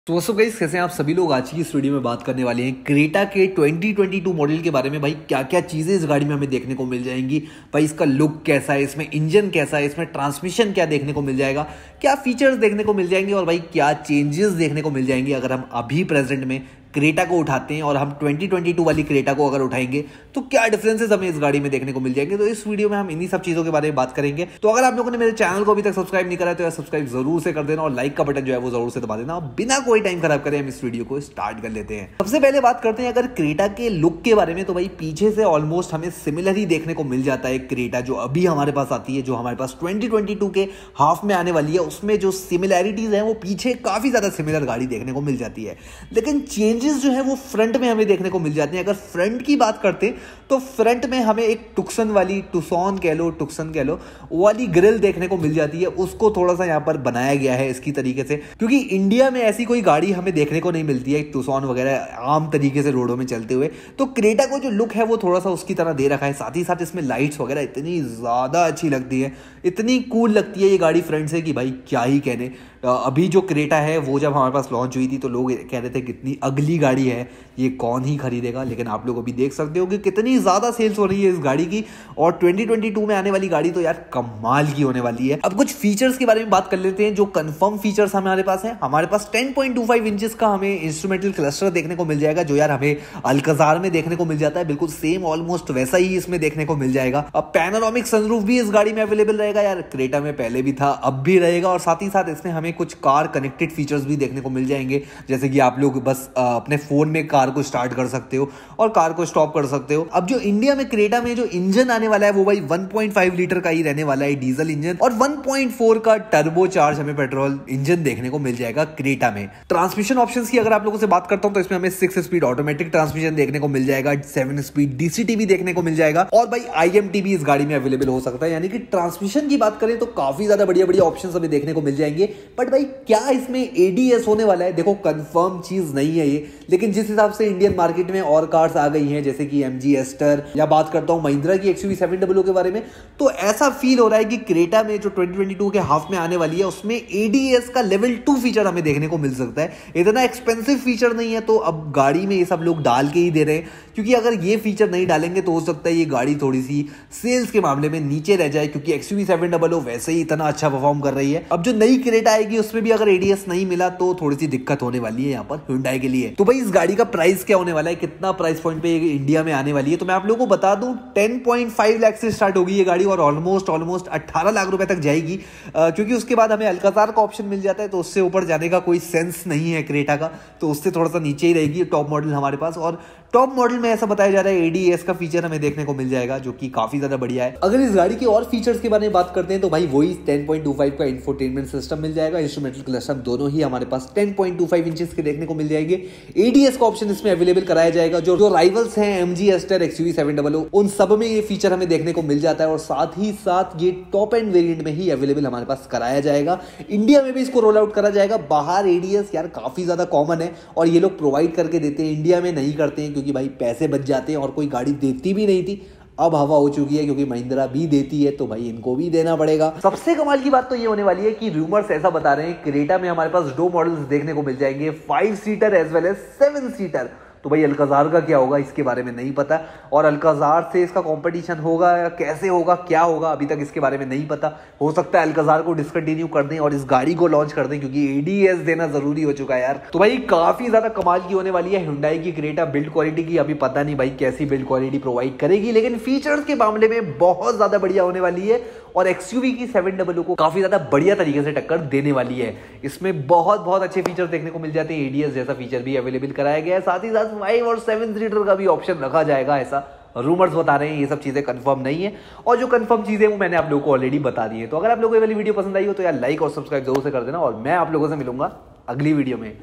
तो वैसे गाइस कैसे हैं आप सभी लोग। आज की इस वीडियो में बात करने वाले हैं क्रेटा के 2022 मॉडल के बारे में। भाई क्या क्या चीज़ें इस गाड़ी में हमें देखने को मिल जाएंगी, भाई इसका लुक कैसा है, इसमें इंजन कैसा है, इसमें ट्रांसमिशन क्या देखने को मिल जाएगा, क्या फीचर्स देखने को मिल जाएंगे और भाई क्या चेंजेस देखने को मिल जाएंगे अगर हम अभी प्रेजेंट में क्रेटा को उठाते हैं और हम 2022 वाली क्रेटा को अगर उठाएंगे तो क्या डिफरेंसेस हमें इस गाड़ी में देखने को मिल जाएंगे। तो इस वीडियो में हम इन्हीं सब चीज़ों के बारे में बात करेंगे। तो अगर आप लोगों ने मेरे चैनल को अभी तक सब्सक्राइब नहीं करा है तो यार सब्सक्राइब जरूर से कर देना और लाइक का बटन जो है वो जरूर से दबा देना। बिना कोई टाइम खराब करें हम इस वीडियो को स्टार्ट कर लेते हैं। सबसे पहले बात करते हैं अगर क्रेटा के लुक के बारे में, तो भाई पीछे से ऑलमोस्ट हमें सिमिलर ही देखने को मिल जाता है। क्रेटा जो अभी हमारे पास आती है, जो हमारे पास 2022 के हाफ में आने वाली है, उसमें जो सिमिलैरिटीज है वो पीछे काफी ज्यादा सिमिलर गाड़ी देखने को मिल जाती है। लेकिन चेंजेस जो है वो फ्रंट में हमें देखने को मिल जाते हैं। अगर फ्रंट की बात करते हैं तो फ्रंट में हमें एक टुक्सन कह लो वाली ग्रिल देखने को मिल जाती है। उसको थोड़ा सा यहाँ पर बनाया गया है इसकी तरीके से, क्योंकि इंडिया में ऐसी कोई गाड़ी हमें देखने को नहीं मिलती है टुक्सन वगैरह आम तरीके से रोडों में चलते हुए। तो क्रेटा को जो लुक है वो थोड़ा सा उसकी तरह दे रखा है। साथ ही साथ इसमें लाइट्स वगैरह इतनी ज्यादा अच्छी लगती है, इतनी कूल लगती है ये गाड़ी फ्रंट से कि भाई क्या ही कहने। अभी जो क्रेटा है वो जब हमारे पास लॉन्च हुई थी तो लोग कह रहे थे कितनी अगली गाड़ी है, ये कौन ही खरीदेगा। लेकिन आप लोग अभी देख सकते हो कि कितनी ज़्यादा सेल्स हो रही है इस गाड़ी की। और 2022 में आने वाली गाड़ी तो यार कमाल की होने वाली है। अब कुछ फीचर्स के बारे में बात कर लेते हैं जो कंफर्म फीचर्स हमारे पास है। हमारे पास 10.25 इंचेस का हमें इंस्ट्रूमेंटल क्लस्टर देखने को मिल जाएगा, जो यार हमें अल्काजार में देखने को मिल जाता है। बिल्कुल सेम ऑलमोस्ट वैसा ही इसमें देखने को मिल जाएगा। अब पैनोरामिक सनरूफ भी इस गाड़ी में अवेलेबल रहेगा, यार क्रेटा में पहले भी था अब भी रहेगा। और साथ ही साथ इसमें हमें कुछ कार कनेक्टेड फीचर्स भी देखने को मिल जाएंगे, जैसे कि आप लोग बस अपने फोन में कार को स्टार्ट कर सकते हो और कार को स्टॉप कर सकते हो। अब जो इंडिया में क्रेटा में जो इंजन आने वाला है वो भाई 1.5 लीटर का ही रहने वाला है डीजल इंजन, और 1.4 का टर्बो चार्ज हमें पेट्रोल इंजन देखने को मिल जाएगा क्रेटा में। ट्रांसमिशन ऑप्शंस की अगर आप लोगों से बात करता हूं तो इसमें हमें 6 स्पीड ऑटोमेटिक ट्रांसमिशन देखने को मिल जाएगा, 7 स्पीड डीसीटी भी देखने को मिल जाएगा, और भाई आईएमटी भी इस गाड़ी में अवेलेबल हो सकता है। यानी कि ट्रांसमिशन की बात करें तो काफी ज्यादा बढ़िया बढ़िया ऑप्शंस हमें देखने को मिल जाएंगे। बट भाई क्या इसमें एडीएस होने वाला है, देखो कंफर्म चीज नहीं है ये, लेकिन जिस हिसाब से इंडियन मार्केट में और कार्स आ गई हैं जैसे कि एमजी एस्टर, या बात करता हूं महिंद्रा की XUV700 के बारे में, तो ऐसा फील हो रहा है कि क्रेटा में जो 2022 के हाफ में आने वाली है उसमें एडीएस का लेवल 2 फीचर हमें देखने को मिल सकता है। इतना एक्सपेंसिव फीचर नहीं है तो अब गाड़ी में ये सब लोग डाल के ही दे रहे हैं, क्योंकि अगर ये फीचर नहीं डालेंगे तो हो सकता है ये गाड़ी थोड़ी सी सेल्स के मामले में नीचे रह जाए, क्योंकि XUV700 वैसे ही इतना अच्छा परफॉर्म कर रही है। अब जो नई क्रेटा आएगी उसमें भी अगर एडीएस नहीं मिला तो थोड़ी सी दिक्कत होने वाली है यहाँ पर Hyundai के लिए। तो भाई इस गाड़ी का प्राइस क्या होने वाला है, कितना प्राइस पॉइंट पे इंडिया में आने वाली है, तो मैं आप लोगों को बता दूं 10.5 लाख से स्टार्ट होगी ये गाड़ी और ऑलमोस्ट 18 लाख रुपए तक जाएगी, क्योंकि उसके बाद हमें अल्काजार का ऑप्शन मिल जाता है, तो उससे ऊपर जाने का कोई सेंस नहीं है क्रेटा का, तो उससे थोड़ा सा नीचे ही रहेगी टॉप मॉडल हमारे पास। और टॉप मॉडल में ऐसा बताया जा रहा है एडीएस का फीचर हमें देखने को मिल जाएगा, जो कि काफी ज्यादा बढ़िया है। अगर इस गाड़ी के और फीचर्स के बारे में बात करते हैं तो भाई वही 10.25 का इंफोटेनमेंट सिस्टम मिल जाएगा, इंस्ट्रूमेंटल क्लस्टर दोनों ही हमारे पास 10.25 इंचेस के देखने को मिल जाएंगे। एडीएस का ऑप्शन इसमें अवेलेबल कराया जाएगा। जो राइवल्स हैं एमजी एस्टर, XUV700, उन सब में ये फीचर हमें देखने को मिल जाता है, और साथ ही साथ ये टॉप एंड वेरिएंट में ही अवेलेबल हमारे पास कराया जाएगा। इंडिया में भी इसको रोल आउट करा जाएगा। बाहर एडीएस यार काफी ज्यादा कॉमन है और ये लोग प्रोवाइड करके देते हैं, इंडिया में नहीं करते हैं क्योंकि भाई पैसे बच जाते हैं और कोई गाड़ी देती भी नहीं थी। अब हवा हो चुकी है क्योंकि महिंद्रा भी देती है, तो भाई इनको भी देना पड़ेगा। सबसे कमाल की बात तो ये होने वाली है कि रूमर्स ऐसा बता रहे हैं क्रेटा में हमारे पास 2 मॉडल्स देखने को मिल जाएंगे, 5 seater as well as 7 seater. तो भाई अल्काजार का क्या होगा इसके बारे में नहीं पता, और अल्काजार से इसका कंपटीशन होगा या कैसे होगा, क्या होगा, अभी तक इसके बारे में नहीं पता। हो सकता है अल्काजार को डिसकंटिन्यू कर दें और इस गाड़ी को लॉन्च कर दें, क्योंकि एडीएस देना जरूरी हो चुका है यार। तो भाई काफी ज्यादा कमाल की होने वाली है Hyundai की क्रेटा। बिल्ड क्वालिटी की अभी पता नहीं भाई कैसी बिल्ड क्वालिटी प्रोवाइड करेगी, लेकिन फीचर्स के मामले में बहुत ज्यादा बढ़िया होने वाली है, और XUV की 700 को काफी ज्यादा बढ़िया तरीके से टक्कर देने वाली है। इसमें बहुत अच्छे फीचर देखने को मिल जाते हैं, एडीएस जैसा फीचर भी अवेलेबल कराया गया है। साथ ही साथ 5 और 7 सीटर का भी ऑप्शन रखा जाएगा, ऐसा रूमर्स बता रहे हैं। ये सब चीजें कंफर्म नहीं है, और जो कंफर्म चीजें वो मैंने आप लोगों को ऑलरेडी बता दी है। तो अगर आप लोगों को ये वाली वीडियो पसंद आई हो तो यार लाइक और सब्सक्राइब जरूर से कर देना, और मैं आप लोगों से मिलूंगा अगली वीडियो में।